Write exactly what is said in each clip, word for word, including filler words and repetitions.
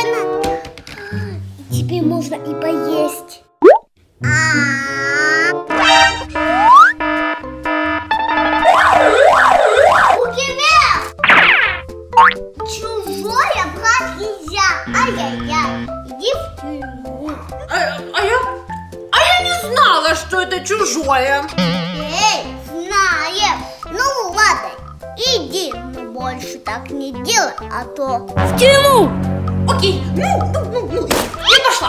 спокойно. Теперь можно и поесть. Руки вверх! Чужое брать нельзя. Ай-яй-яй. Иди в тюрьму. А, а я... А я не знала, что это чужое. Эй, знаешь. Ну ладно, иди, но больше так не делай, а то в тюрьму. Окей, ну, ну, ну, ну, я пошла.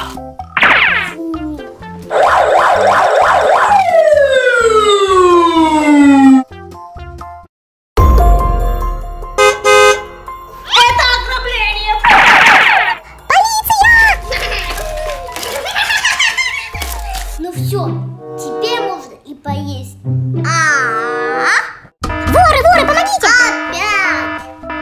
Это ограбление! Полиция! Ну все, теперь можно и поесть. А? Воры, воры, помогите! Опять!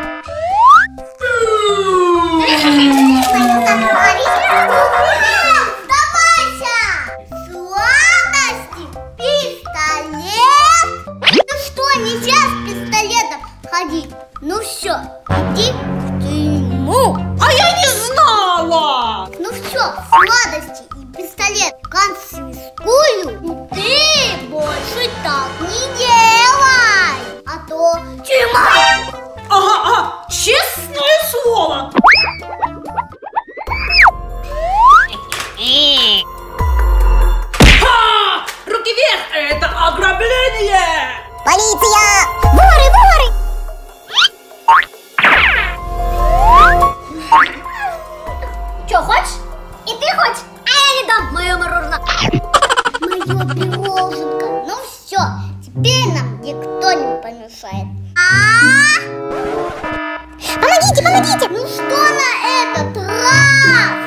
Сдавайся! Сладости? Пистолет? Ну что, нельзя с пистолетом ходить? Ну все, иди в тюрьму. А я не знала! Ну все, сладости и пистолет конфискую. Ты больше так не делай, а то тюрьма. Ага, ага, честное слово! Ха! Руки вверх! Это ограбление! Полиция! Воры, воры! Че, хочешь? И ты хочешь? А я не дам мое мороженое. Мое пироженка. Ну все, теперь нам никто не помешает. А? Помогите, помогите! Ну что на этот раз?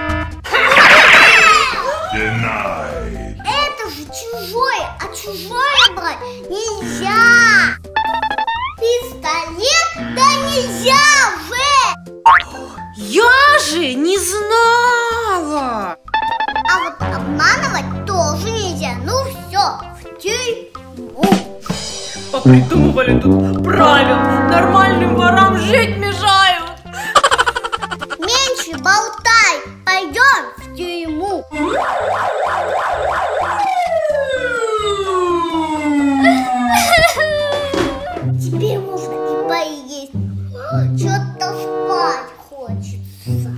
Denied. Это же чужое, а чужое брать нельзя. Пистолет? Да нельзя же! Я же не знала! А вот обманывать тоже нельзя. Ну все, в тюрьму. Попридумывали тут правил. Нормальным ворам жить мешают. Меньше болтай. Пойдем в тюрьму. Теперь можно и поесть. Что-то спать хочется.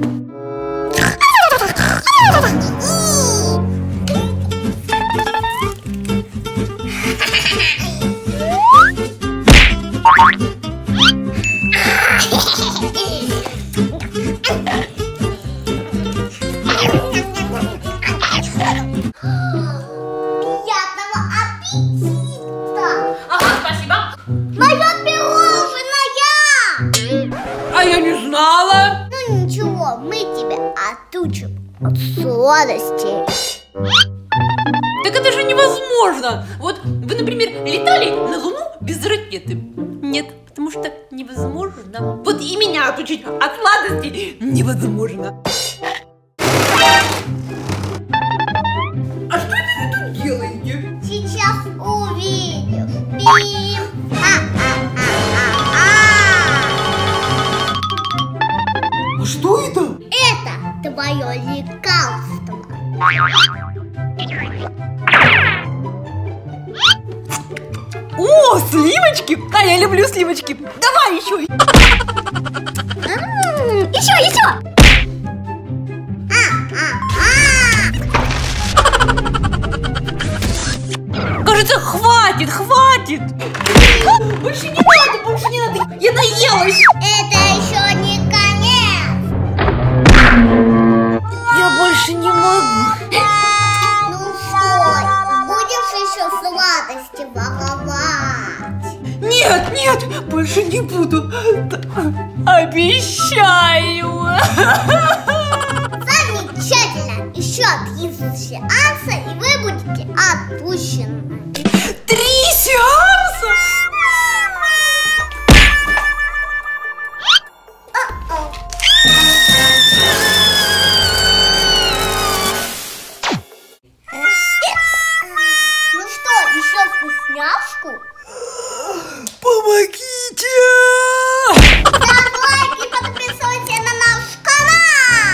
Приятного аппетита! Ага, спасибо. Мое пирожное! А я не знала. Ну ничего, мы тебя отучим от сладостей. Так это же невозможно. Вот вы, например, летали на Луну без ракеты. Нет, потому что невозможно. Вот и меня отучить от сладостей невозможно. А что это вы тут делаете? Сейчас увидишь. Бим! А-а-а-а-а! А что это? Это твое лекарство. О, сливочки! А я люблю сливочки. Давай еще. М, Еще, еще! Кажется, хватит, хватит. А, больше не надо, больше не надо. Я наелась. Это еще не конец. Я больше не могу. Ну что, будешь еще сладости воровать? Нет, нет, больше не буду. Обещаю. Замечательно! Еще три сеанса, и вы будете отпущены. Три сеанса? О-о. Ну что, еще вкусняшку? Помогите! Ставь лайк и подписывайся на наш канал!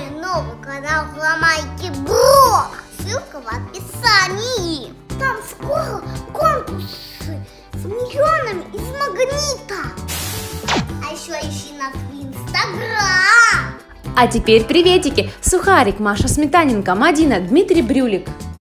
мой новый канал Ломайки Блог. Ссылка в описании. Там скоро конкурсы с миллионами из магнита. А еще ищи нас в Инстаграм. А теперь приветики! Сухарик, Маша Сметаненко, Мадина, Дмитрий Брюлик.